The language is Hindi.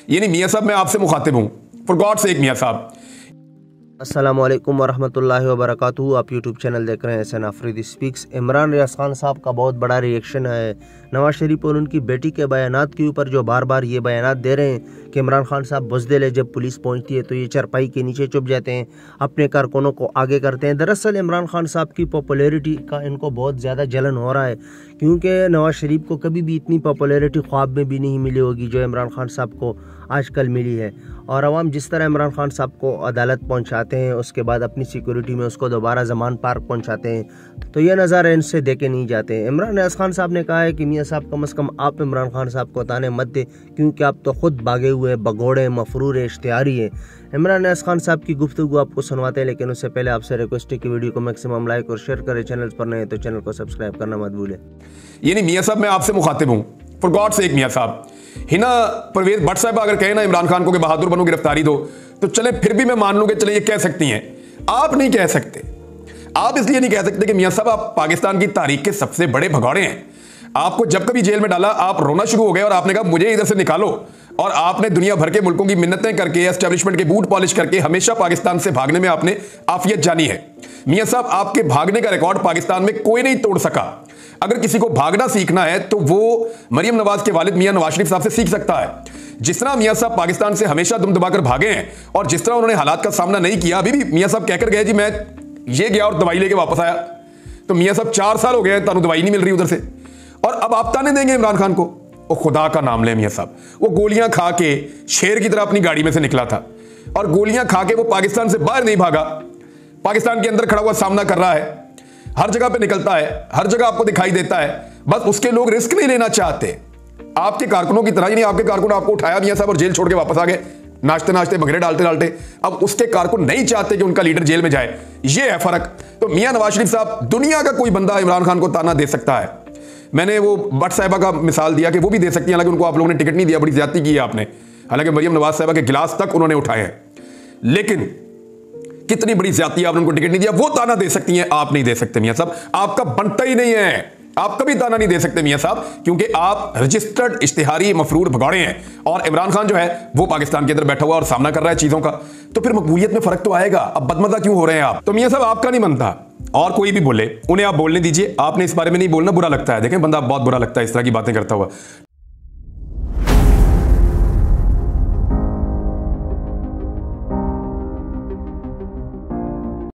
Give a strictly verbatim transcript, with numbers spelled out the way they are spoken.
यानी मियाँ साहब मैं आपसे मुखातिब हूँ, फॉर गॉड सेक मियाँ साहब। अस्सलाम वालेकुम वरहमतुल्लाहि वबरकातुहू। आप यूट्यूब चैनल देख रहे हैं एहसान आफरीदी स्पीक्स। इमरान रियाज खान साहब का बहुत बड़ा रिएक्शन है नवाज शरीफ और उनकी बेटी के बयानात के ऊपर, जो बार बार ये बयानात दे रहे हैं कि इमरान खान साहब बुज़दिल है, जब पुलिस पहुंचती है तो ये चरपाई के नीचे छुप जाते हैं, अपने कारकुनों को आगे करते हैं। दरअसल इमरान खान साहब की पॉपुलैरिटी का इनको बहुत ज़्यादा जलन हो रहा है, क्योंकि नवाज शरीफ को कभी भी इतनी पॉपुलैरिटी ख्वाब में भी नहीं मिली होगी जो इमरान खान साहब को आजकल मिली है। और अवाम जिस तरह इमरान खान साहब को अदालत पहुंचाते हैं, उसके बाद अपनी सिक्योरिटी में उसको दोबारा जमान पार्क पहुंचाते हैं, तो ये नज़ारे इनसे देखे नहीं जाते हैं। इमरान रियाज खान साहब ने कहा है कि मियाँ साहब कम अज़ कम आप इमरान खान साहब को ताने मत दें, क्योंकि आप तो खुद भागे हुए भगोड़े मफरूर इश्तिहारी हैं। इमरान रियाज खान साहब की गुफ्तगू आपको सुनवाते हैं, लेकिन उससे पहले आपसे रिक्वेस्ट है कि वीडियो को मैक्सिमम लाइक और शेयर करें। चैनल पर नए तो चैनल को सब्सक्राइब करना मत भूलें। यानी मियाँ साहब मैं आपसे मुखातिब हूँ, फॉर गॉड सेक मियाँ साहब। हिना परवेज भट्ट साहब अगर कहे ना इमरान खान को कि बहादुर बनो गिरफ्तारी दो, तो चले फिर भी मैं मान लूँ कि चले ये कह सकती हैं। आप नहीं कह सकते। आप इसलिए नहीं कह सकते कि मियाँ साहब आप पाकिस्तान की तारीख के सबसे बड़े भगौड़े हैं। आपको जब कभी जेल में डाला आप रोना शुरू हो गए और आपने कहा मुझे इधर से निकालो, और आपने दुनिया भर के मुल्कों की मिन्नतें करके, एस्टेब्लिशमेंट के बूट पॉलिश करके हमेशा पाकिस्तान से भागने में आपने आफियत जानी है। मियाँ साहब आपके भागने का रिकॉर्ड पाकिस्तान में कोई नहीं तोड़ सका। अगर किसी को भागना सीखना है तो वो मरियम नवाज के वालिद मियाँ नवाज शरीफ साहब से सीख सकता है। जिस तरह मियाँ साहब पाकिस्तान से हमेशा दुम दबाकर भागे हैं और जिस तरह उन्होंने हालात का सामना नहीं किया, अभी भी मियाँ साहब कहकर गए जी मैं ये गया और दवाई लेके वापस आया, तो मियाँ साहब चार साल हो गए तानू दवाई नहीं मिल रही उधर से, और अब आप ताने देंगे इमरान खान को। वो खुदा का नाम ले मियाँ साहब, वो गोलियां खा के शेर की तरह अपनी गाड़ी में से निकला था, और गोलियां खा के वो पाकिस्तान से बाहर नहीं भागा, पाकिस्तान के अंदर खड़ा हुआ सामना कर रहा है। हर जगह पे निकलता है, हर जगह आपको दिखाई देता है, बस उसके लोग रिस्क नहीं लेना चाहते। आपके कारकुनों की तरह ही नहीं, आपके कारकुन आपको उठाया मियाँ साहब और जेल छोड़ के वापस आ गए, नाचते नाचते बगरे डालते डालते। अब उसके कारकुन नहीं चाहते कि उनका लीडर जेल में जाए, ये है फर्क। तो मियाँ नवाज शरीफ साहब, दुनिया का कोई बंदा इमरान खान को ताना दे सकता है। मैंने वो भट्ट साहिबा का मिसाल दिया कि वो भी दे सकती है, हालांकि उनको आप लोगों ने टिकट नहीं दिया, बड़ी ज्यादती की है आपने। हालांकि मरियम नवाज साहिबा के गिलास तक उन्होंने उठाए हैं, लेकिन कितनी बड़ी ज्यादती आपने उनको टिकट नहीं दिया, वो ताना दे सकती हैं, आप नहीं दे सकते मियाँ साहब। आपका बनता ही नहीं है, आप कभी ताना नहीं दे सकते मियाँ साहब, क्योंकि आप रजिस्टर्ड इश्तिहारी मफरूर भगौड़े हैं। और इमरान खान जो है वो पाकिस्तान के अंदर बैठा हुआ और सामना कर रहा है चीजों का, तो फिर मकबूलियत में फर्क तो आएगा। अब बदमजा क्यों हो रहे हैं आप? तो मियाँ साहब आपका नहीं बनता, और कोई भी बोले उन्हें आप बोलने दीजिए, आपने इस बारे में नहीं बोलना, बुरा लगता है। देखें बंदा बहुत बुरा लगता है इस तरह की बातें करता हुआ।